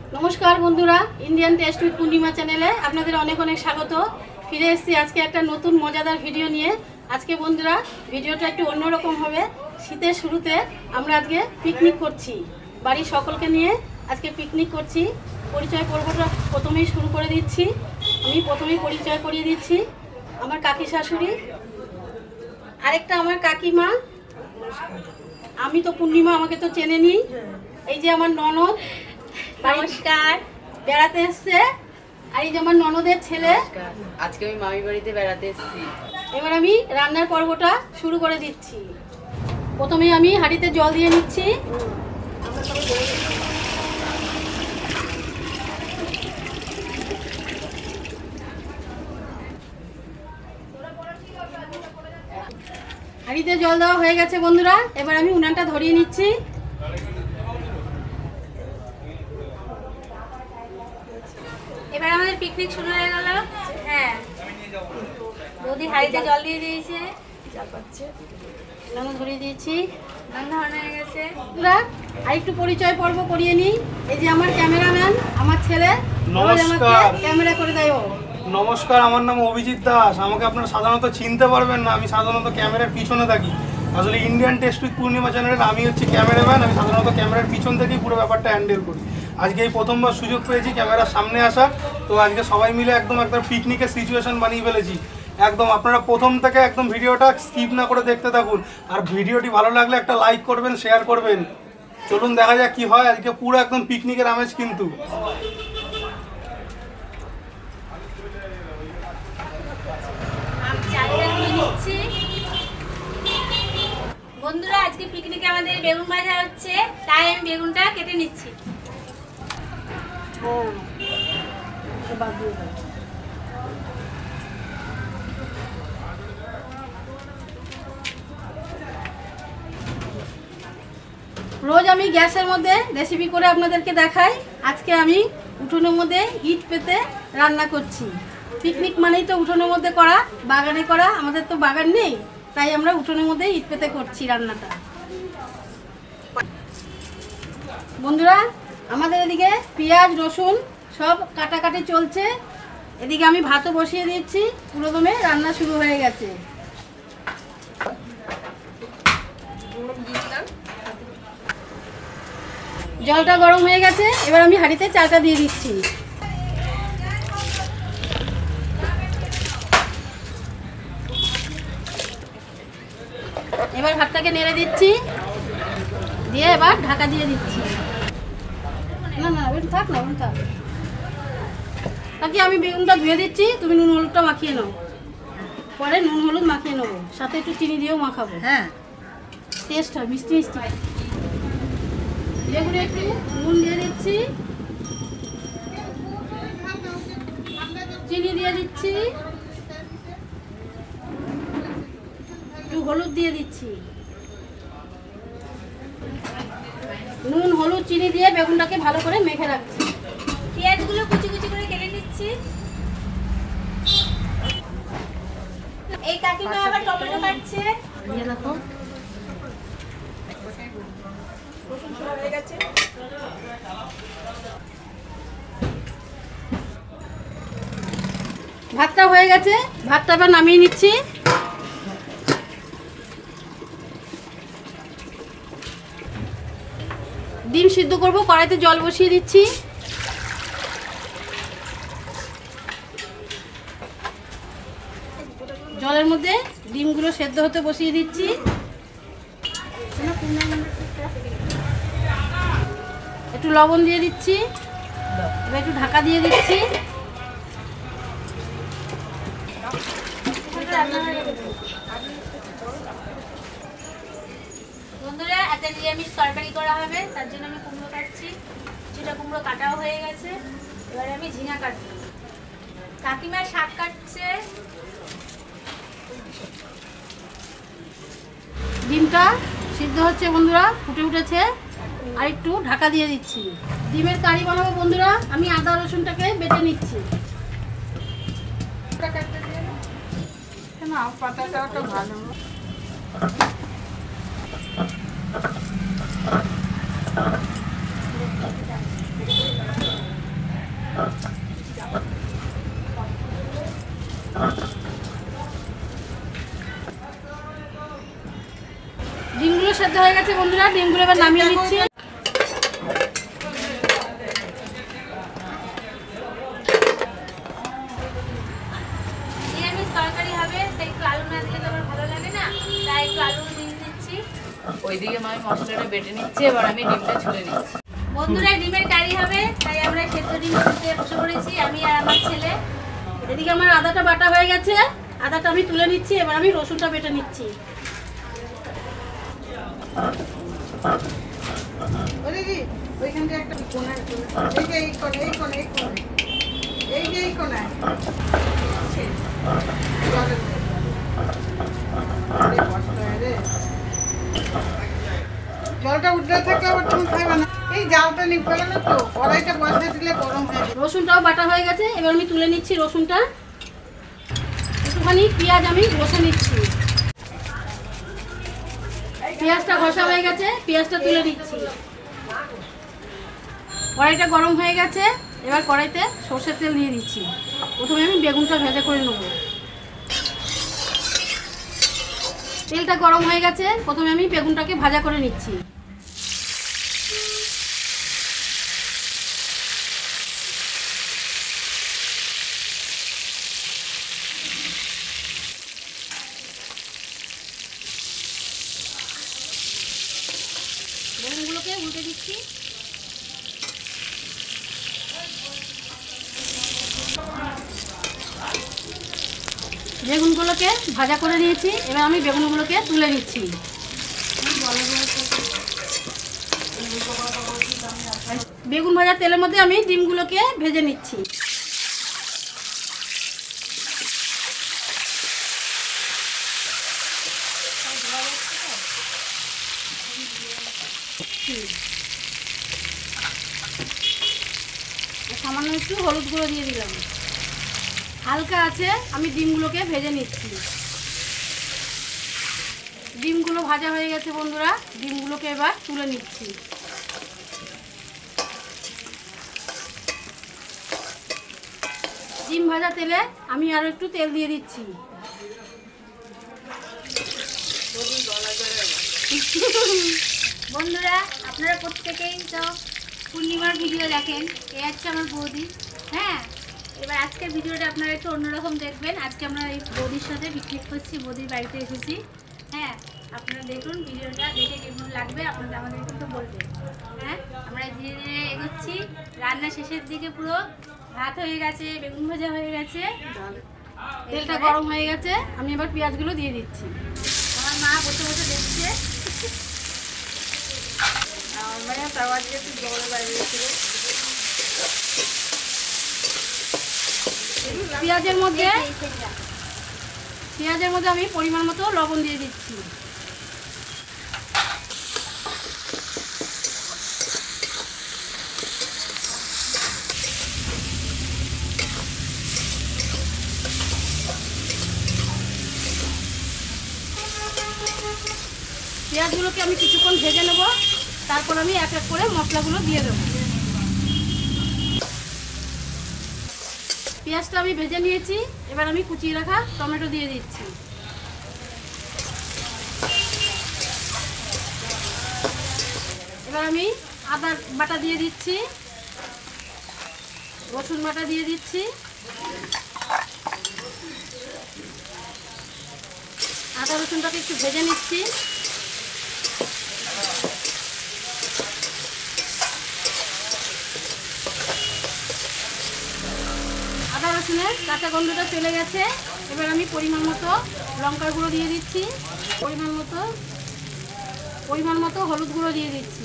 নমস্কার বন্ধুরা, Indian test with পূর্ণিমা চ্যানেলে আপনাদের অনেক অনেক স্বাগত। ফিরে এসেছি আজকে একটা নতুন মজাদার ভিডিও নিয়ে। আজকে বন্ধুরা ভিডিওটা একটু অন্যরকম হবে। শীতের শুরুতে আমরা আজকে পিকনিক করছি, বাড়ির সকলকে নিয়ে আজকে পিকনিক করছি। পরিচয় পর্বটা প্রথমেই শুরু করে দিচ্ছি। আমি প্রথমেই পরিচয় করিয়ে দিচ্ছি। আমার কাকি শাশুড়ি, আরেকটা আমার কাকিমা, আমি তো পূর্ণিমা, আমাকে তো চেনে নি। এই যে আমার ননদ, নমস্কার, বেড়াতে এসছে। আর এই যে আমার ননদের ছেলে, আজকে আমি মামি বাড়িতে বেড়াতে এসেছি। এবার আমি রান্নার পর্বটা শুরু করে দিচ্ছি। প্রথমে আমি হাঁড়িতে জল দিয়ে নিচ্ছি। হাঁড়িতে জল দেওয়া হয়ে গেছে বন্ধুরা। এবার আমি উনানটা ধরিয়ে নিচ্ছি। এবার আমাদের পিকনিক শুরু হয়ে গেল। হ্যাঁ, বৌদি হাঁড়িতে জল দিয়ে দিয়েছে, উনানে ধরিয়ে দিয়েছি। রান্না হয়ে গেছে। বন্ধুরা আর একটু পরিচয় পর্ব করিয়ে নিই। এই যে আমার ক্যামেরাম্যান, আমার ছেলে, রোজ আমাকে ক্যামেরা করে দেয় ও। নমস্কার, আমার নাম অভিজিৎ দাস। আমাকে আপনারা সাধারণত চিনতে পারবেন না, আমি সাধারণত ক্যামেরার পিছনে থাকি। আসলে ইন্ডিয়ান টেস্ট উইথ পূর্ণিমা চ্যানেলের আমি হচ্ছে ক্যামেরাম্যান। আমি সাধারণত ক্যামেরার পিছন থেকেই পুরো ব্যাপারটা হ্যান্ডেল করি। আজকে এই প্রথমবার সুযোগ পেয়েছি ক্যামেরার সামনে আসার, তো আজকে সবাই মিলে একদম পিকনিকের সিচুয়েশন বানিয়ে ফেলেছি। একদম আপনারা প্রথম থেকে একদম ভিডিওটা স্কিপ না করে দেখতে থাকুন। আর ভিডিওটি ভালো লাগলে একটা লাইক করবেন, শেয়ার করবেন। চলুন দেখা যাক কি হয়। আজকে পুরো একদম পিকনিকের আমেজ কিন্তু। বন্ধুরা আজকে পিকনিকে আমাদের বেগুন ভাজা হচ্ছে, তাই আমি বেগুনটা কেটে নিচ্ছি। রোজ আমি গ্যাসের মধ্যে রেসিপি করে আপনাদেরকে দেখাই। আজকে আমি উঠোনের মধ্যে ইট পেতে রান্না করছি। পিকনিক মানেই তো উঠোনের মধ্যে করা, বাগানে করা। আমাদের তো বাগান নেই, তাই আমরা উঠোনের মধ্যে ইট পেতে করছি রান্নাটা। বন্ধুরা আমাদের এদিকে পেঁয়াজ রসুন সব কাটাকাটি চলছে। এদিকে আমি ভাতও বসিয়ে দিচ্ছি। পুরোদমে রান্না শুরু হয়ে গেছে। জলটা গরম হয়ে গেছে, এবার আমি হাঁড়িতে চালটা দিয়ে দিচ্ছি। এবার ভাতটাকে নেড়ে দিচ্ছি, দিয়ে এবার ঢাকা দিয়ে দিচ্ছি। না না ওটা থাক না, ওটা থাক। কাকি আমি বেগুনটা ধুয়ে দিচ্ছি, তুমি নুন হলুদটা মাখিয়ে নাও। পরে নুন হলুদ মাখিয়ে নেবো, সাথে একটু চিনি দিয়েও মাখাবো। হ্যাঁ, টেস্ট হয়, মিষ্টি মিষ্টি। এগুলো একটু নুন দিয়ে দিচ্ছি, চিনি দিয়ে দিচ্ছি, একটু হলুদ দিয়ে দিচ্ছি। নুন হলুদ চিনি দিয়ে বেগুনটাকে ভালো করে মেখে রাখছি। পেঁয়াজগুলো কুচি কুচি করে কেটে নিচ্ছি। এই কাকিমা আবার টমেটো কাটছে। দিয়ে রাখো। ভাতটা হয়ে গেছে, ভাতটা এবার নামিয়ে নিচ্ছি। ডিম সিদ্ধ করব, কড়াইতে জল বসিয়ে দিচ্ছি। জলের মধ্যে ডিমগুলো সেদ্ধ হতে বসিয়ে দিচ্ছি। একটু লবণ দিয়ে দিচ্ছি, এবার একটু ঢাকা দিয়ে দিচ্ছি। বন্ধুরা একটা নিরামিষ তরকারি করা হবে, তার জন্য আমি কুমড়ো কাটছি। সেটা কুমড়ো কাটাও হয়ে গেছে, এবারে আমি ঝিঙা কাটবো। কাকিমা শাক কাটছে। ডিমটা সিদ্ধ হচ্ছে বন্ধুরা, ফুটে উঠেছে। আর একটু ঢাকা দিয়ে দিচ্ছি। ডিমের কারি বানাবো বন্ধুরা। আমি আদা রসুনটাকে বেটে নিচ্ছি। পাতাটাও তো ভালো। বন্ধুরা, ডিমগুলো এবার নামিয়ে নিচ্ছি। নিরামিষ তরকারি হবে, তাই একটু আলু না দিলে তো আবার ভালো লাগে না, তাই একটু আলু দিয়ে দিচ্ছি। ওইদিকে মামি মশলাটা বেটে নিচ্ছে, এবার আমি ডিমটা ছুলে নিচ্ছি। বন্ধুরা, ডিমের কারি হবে, তাই আমরা সেদ্ধ ডিম করতে বসে পড়েছি, আমি আর আমার ছেলে। এদিকে আমার আদাটা বাটা হয়ে গেছে, আদাটা আমি তুলে নিচ্ছি। এবার আমি রসুনটা বেটে নিচ্ছি। ওইখানটা একটা কোনায় এই যে এই কোণে এই কোণে এই কোণে এই যে এই কোণায় জলটা উঠতে থাকলে আবার তুমি খাবে না। এই জালটা নিভে গেল তো, কড়াইটা বসে দিলে গরম হয়ে যাবে। রসুনটাও বাটা হয়ে গেছে, এবার আমি তুলে নিচ্ছি রসুনটা। একটুখানি পেঁয়াজ আমি ঘষে নিচ্ছি। পেঁয়াজটা ঘষা হয়ে গেছে, পেঁয়াজটা তুলে নিচ্ছি। কড়াইটা গরম হয়ে গেছে, এবার কড়াইতে সর্ষের তেল দিয়ে দিচ্ছি। প্রথমে আমি বেগুনটা ভেজে করে নেব। তেলটা গরম হয়ে গেছে, প্রথমে আমি বেগুনটাকে ভাজা করে নিচ্ছি। বেগুনগুলোকে উল্টে দিচ্ছি। বেগুনগুলোকে ভাজা করে নিয়েছি, এবার আমি বেগুনগুলোকে তুলে নিচ্ছি। বেগুন ভাজা তেলের মধ্যে আমি ডিমগুলোকে ভেজে নিচ্ছি। সামান্য একটু হলুদ গুঁড়ো দিয়ে দিলাম। হালকা আছে, আমি ডিমগুলোকে ভেজে নিচ্ছি। ডিমগুলো ভাজা হয়ে গেছে বন্ধুরা, ডিমগুলোকে এবার তুলে নিচ্ছি। ডিম ভাজা তেলে আমি আরো একটু তেল দিয়ে দিচ্ছি। বন্ধুরা, আপনারা প্রত্যেকেই তো পূর্ণিমার ভিডিও দেখেন, এ হচ্ছে আমার বৌদি। হ্যাঁ, এবার আজকের ভিডিওটা আপনারা একটু অন্যরকম দেখবেন। আজকে আমরা এই বৌদির সাথে পিকনিক করছি, বৌদির বাড়িতে এসেছি। হ্যাঁ, আপনারা দেখুন, ভিডিওটা দেখে কেমন লাগবে আপনারা আমাদের কিন্তু বলবেন। হ্যাঁ, আমরা ধীরে ধীরে এগোচ্ছি, রান্না শেষের দিকে পুরো ভাত হয়ে গেছে, বেগুন ভাজা হয়ে গেছে, তেলটা গরম হয়ে গেছে, আমি এবার পেঁয়াজগুলো দিয়ে দিচ্ছি। আমার মা বসে বসে দেখছে। আমার মেয়ে তাও আজকে একটু জল বাইরে ছিল। পেঁয়াজের মধ্যে আমি পরিমাণ মতো লবণ দিয়ে দিচ্ছি। পেঁয়াজগুলোকে আমি কিছুক্ষণ ভেজে নেব, তারপর আমি এক এক করে মশলাগুলো দিয়ে দেবো। পেঁয়াজটা আমি ভেজে নিয়েছি, এবার আমি কুচিয়ে রাখা টমেটো দিয়ে দিচ্ছি। এবার আমি আদা বাটা দিয়ে দিচ্ছি, রসুন বাটা দিয়ে দিচ্ছি, আদা রসুনটাকে একটু ভেজে নিচ্ছি। আদা রসুনের কাঁচা গন্ধটা চলে গেছে, এবার আমি পরিমাণ মতো লঙ্কার গুঁড়ো দিয়ে দিচ্ছি, পরিমাণ মতো হলুদ গুঁড়ো দিয়ে দিচ্ছি।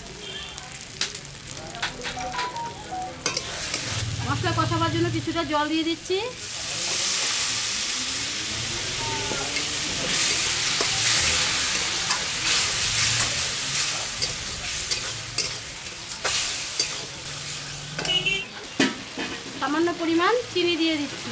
মশলা কষাবার জন্য কিছুটা জল দিয়ে দিচ্ছি। সামান্য পরিমাণ চিনি দিয়ে দিচ্ছি।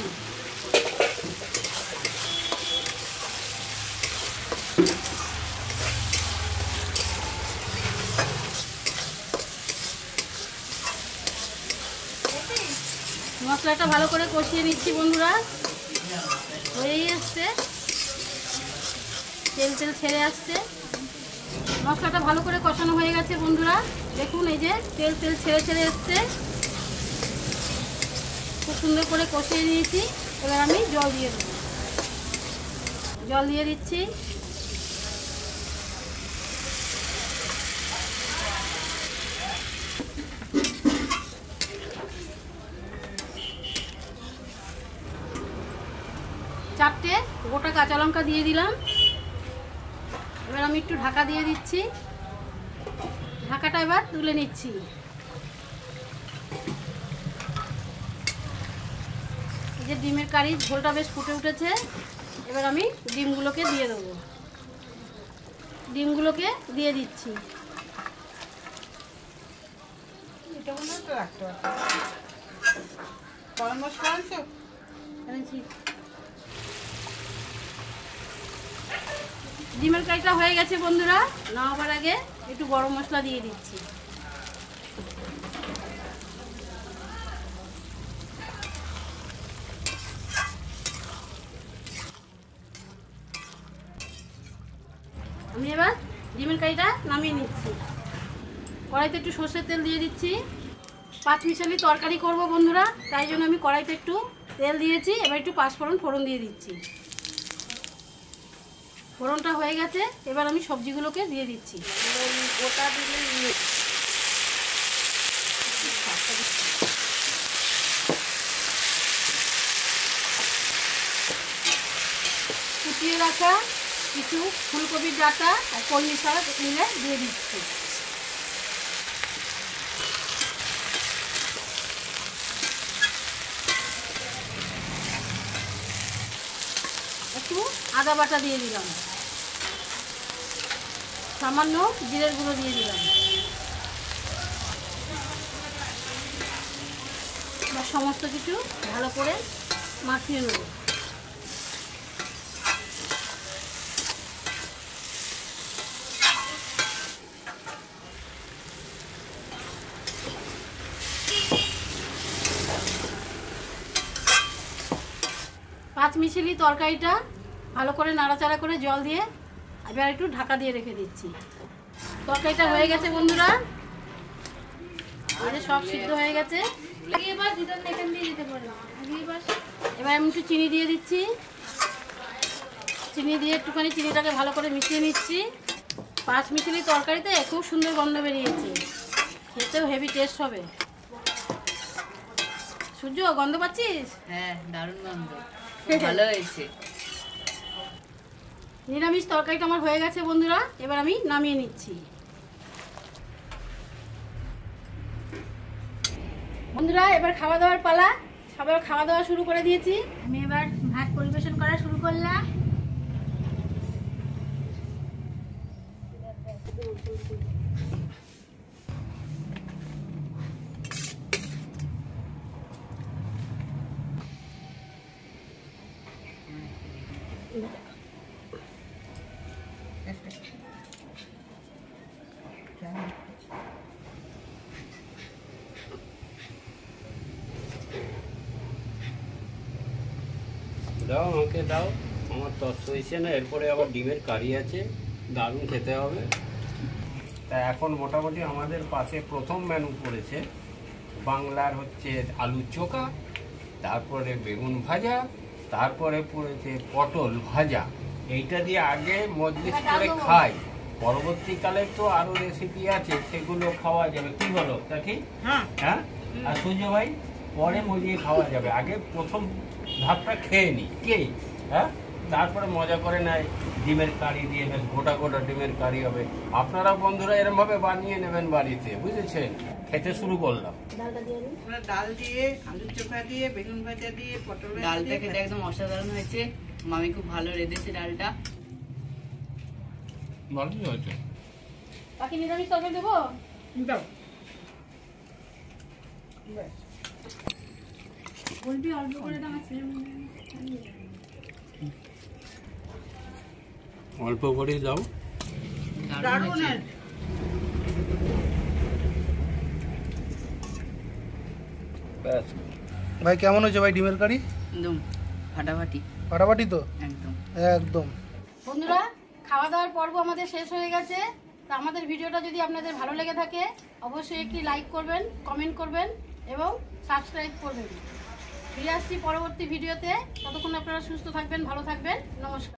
মশলাটা ভালো করে কষিয়ে নিচ্ছি বন্ধুরা, হয়েই আসছে, তেল ছেড়ে আসছে। মশলাটা ভালো করে কষানো হয়ে গেছে বন্ধুরা। দেখুন এই যে তেল তেল ছেড়ে ছেড়ে এসছে, খুব সুন্দর করে কষিয়ে নিয়েছি। এবার আমি জল দিয়ে দেবো, জল দিয়ে দিচ্ছি। চারটে গোটা কাঁচা লঙ্কা দিয়ে দিলাম। এবার আমি একটু ঢাকা দিয়ে দিচ্ছি, ঢাকাটা এবার তুলে নিচ্ছি। এই যে ডিমের কারি ঝোলটা বেশ ফুটে উঠেছে। এবার আমি ডিমগুলোকে দিয়ে দেবো, ডিমগুলোকে দিয়ে দিচ্ছি। এটা মনে হয় তো রাখতে পারছি। গরম মশলা আনছো? এনেছি। ডিমের কারিটা হয়ে গেছে বন্ধুরা। নামাবার আগে একটু গরম মশলা দিয়ে দিচ্ছি। আমি এবার ডিমের কারিটা নামিয়ে নিচ্ছি। কড়াইতে একটু সর্ষের তেল দিয়ে দিচ্ছি। 5 মিশালি তরকারি করব বন্ধুরা, তাই জন্য আমি কড়াইতে একটু তেল দিয়েছি। এবার একটু পাঁচফোড়ন ফোড়ন দিয়ে দিচ্ছি। ফোড়নটা হয়ে গেছে, এবার আমি সবজিগুলোকে দিয়ে দিচ্ছি। গোটা দিলে কুচিয়ে রাখা কিছু ফুলকপির ডাঁটা আর কলমি শাক মিলে দিয়ে দিচ্ছি। একটু আদা বাটা দিয়ে দিলাম, সামান্য জিরের গুঁড়ো দিয়ে দিলাম। বা সমস্ত কিছু ভালো করে মাখিয়ে নেব। পাঁচ মিশালি তরকারিটা ভালো করে নাড়াচাড়া করে জল দিয়ে এবার একটু ঢাকা দিয়ে রেখে দিচ্ছি। তরকারিটা হয়ে গেছে বন্ধুরা, সব সিদ্ধ হয়ে গেছে। এবার দুটো এখান দিয়ে দিতে পারো। এবার আমি একটু চিনি দিয়ে দিচ্ছি। চিনি দিয়ে একটুখানি চিনিটাকে ভালো করে মিশিয়ে নিচ্ছি। 5 মিশালি তরকারিতে খুব সুন্দর গন্ধ বেরিয়েছে, খেতেও হেভি টেস্ট হবে। সূর্য গন্ধ পাচ্ছিস? হ্যাঁ, দারুণ গন্ধ, ভালো হয়েছে। নিরামিষ তরকারিটা আমার হয়ে গেছে বন্ধুরা, এবার আমি নামিয়ে নিচ্ছি। বন্ধুরা এবার খাওয়া দাওয়ার পালা। সবাই খাওয়া দাওয়া শুরু করে দিয়েছি। আমি এবার ভাত পরিবেশন করা শুরু করলাম। দাও আমাকে দাও, আমার তস হয়েছে না। এরপরে আবার ডিমের কারি আছে, দারুণ খেতে হবে। তা এখন মোটামুটি আমাদের পাশে প্রথম মেনু পড়েছে বাংলার হচ্ছে আলু চোখা, তারপরে বেগুন ভাজা, তারপরে পড়েছে পটল ভাজা। এইটা দিয়ে আগে মজলিস করে খাই, পরবর্তীকালে তো আরো রেসিপি আছে, সেগুলো খাওয়া যাবে। কি বলো তা ঠিক? হ্যাঁ। আর সূর্য ভাই পরে মজিয়ে খাওয়া যাবে, আগে প্রথম ভাতটা খেয়ে নি কে, হ্যাঁ, তারপরে মজা করে নেয় ডিমের কারি দিয়ে, বেশ গোটা গোটা ডিমের কারি হবে। আপনারা বন্ধুরা এরকম ভাবে বানিয়ে নেবেন বাড়িতে, বুঝেছেন? খেতে শুরু করলাম। আমরা ডাল দিয়ে, আলু চোখা দিয়ে, বেগুন ভাজা দিয়ে, পটল ভাজা ডালটা দিয়ে খেতে একদম অসাধারণ হয়েছে। মামি খুব ভালো রেঁধেছে ডালটা। ভালোই হয়েছে। বাকি নিরামিষ তরকারি দেবো? দাও। ব্যাস। বলবি অল্প করে দাও, আমার ছেলে অল্প করে দাও। দারুণ দারুণ হয়েছে। হয়েছে। ব্যাস। ভাই কেমন হয়েছে ভাই ডিমের কারি? একদম ফাটাফাটি, ফাটাফাটি তো একদম। একদম। বন্ধুরা খাওয়া দাওয়ার পর্ব আমাদের শেষ হয়ে গেছে। তা আমাদের ভিডিওটা যদি আপনাদের ভালো লেগে থাকে অবশ্যই একটি লাইক করবেন, কমেন্ট করবেন এবং সাবস্ক্রাইব করবেন। ফিরে আসছি পরবর্তী ভিডিওতে। ততক্ষণ আপনারা সুস্থ থাকবেন, ভালো থাকবেন। নমস্কার।